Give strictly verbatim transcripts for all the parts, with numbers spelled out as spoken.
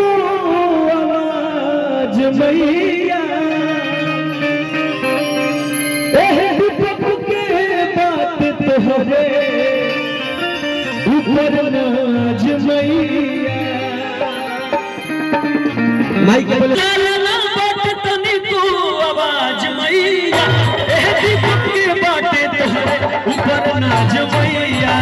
तनिको आवाज मैया दीपक के बात तोहरे ऊपर नाज मैया माइक बोले बात तनिको आवाज मैया दीपक के बात तोहरे ऊपर नाज मैया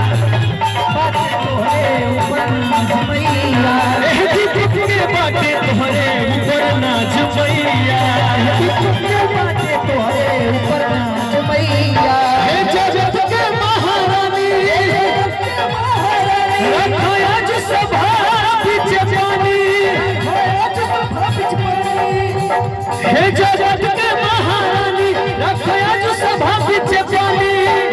दीपक के बाटे तोहरे ऊपर नाच मैया दीपक के बाटे तोहरे ऊपर नाच मैया हे जगत के महारानी रखो आज सभा बीच पानी हे जगत के महारानी रखो आज सभा बीच पानी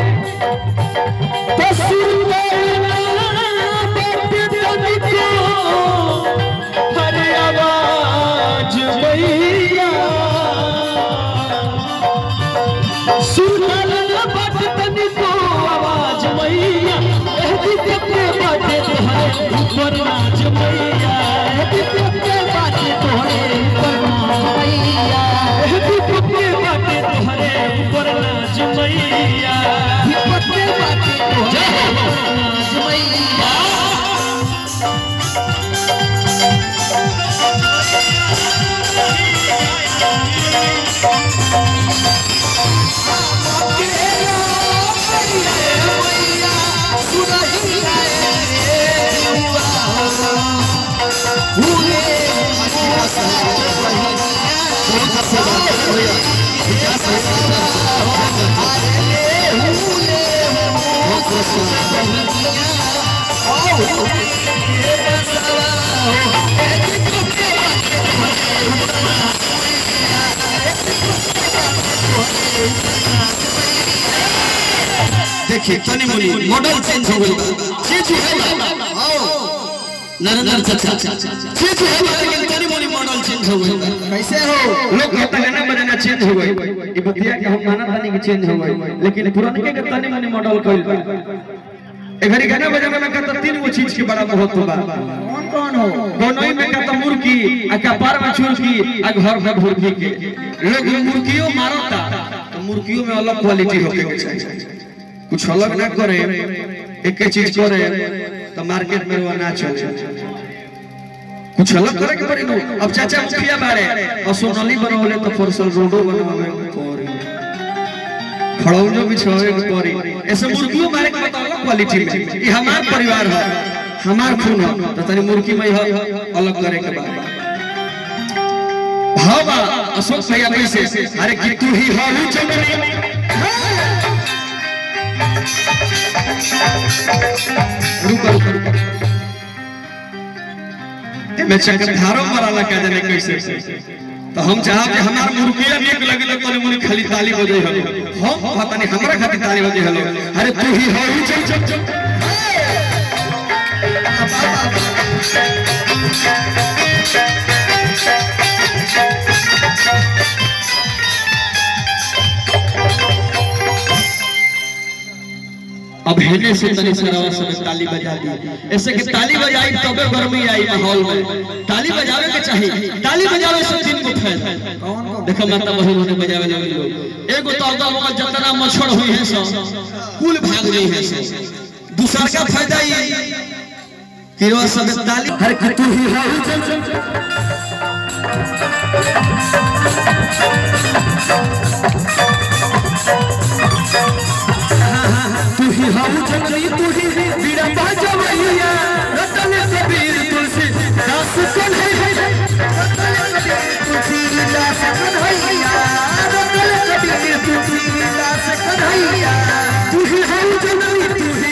ऊपर नाच मैया दीपक के बाटे तोहरे ऊपर नाच मैया दीपक के बाटे तोहरे ऊपर नाच मैया दीपक के बाटे तोहरे नाच मैया देखिए तनी मुनी मॉडल चेंज हो गई चीज है आओ नरेंद्र चाचा चीज है लेकिन तनी मुनी मॉडल चेंज हो गई कैसे हो लोग कहता है ना बजाना चेंज हो गई ये बतिया के हम माना तनी के चेंज हो गई लेकिन पुराने के तनी मुनी मॉडल कइल ए घरी गाना बजाना में कहता तीन वो चीज के बड़ा महत्व बा कौन कौन हो दोनों में कहता मुर्गी आ कपार में छुरकी आ घर में भुरकी के लोग मुर्गियों मारता तो मुर्गियों में अलग क्वालिटी होके चाहिए कुछ अलग ना करे एक चीज करे तो मार्केट में वो ना चले कुछ अलग करे के पड़ी अब चाचा मुखिया बारे और सोनाली बनवले तो फरसल रोडो बनवावे पड़ी खड़ौजो बिछावे के पड़ी ऐसे मुर्गियों बारे के बताओ अलग क्वालिटी में ये हमार परिवार है हमार खून है तो तनी मुर्गी में अलग करे के बाद भावा अशोक भैया कैसे अरे कि तू ही हो चंदनी रुको रुको मैं चक्रधारों पर आला कह देने कैसे तो हम चाहब कि हमार मुर्गिया नीक लगे तो मुनी खाली ताली बजे हलो हम पता नहीं हमरा खातिर ताली बजे हलो अरे तू ही हो चल चल चल अब हेने से तनी सरवा सब ताली बजा दी ऐसे कि ताली बजाई तबे गर्मी आई माहौल में ताली बजावे के चाहिए ताली बजावे से दिन को फैल देखो माता बहन ने बजावे लगे लोग एगो तो अगल बगल जितना मच्छर हुई है सब कुल भाग गई है सब दूसरा का फायदा ये कि वो सब ताली हर तू ही है तू ही हम चंद्री तू ही बीड़ा बाजवैया रतन कबीर तुलसी दास कन्हैया रतन कबीर तुलसी दास कन्हैया रतन कबीर तुलसी दास कन्हैया तू ही हम चंद्री तू ही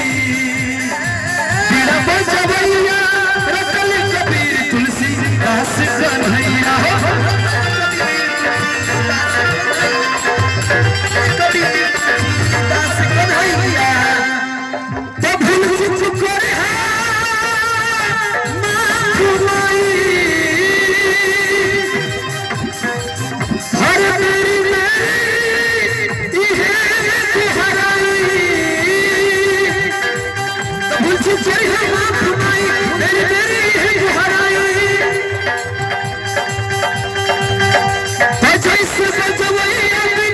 बीड़ा बाजवैया रतन कबीर तुलसी दास कन्हैया हर सजवैया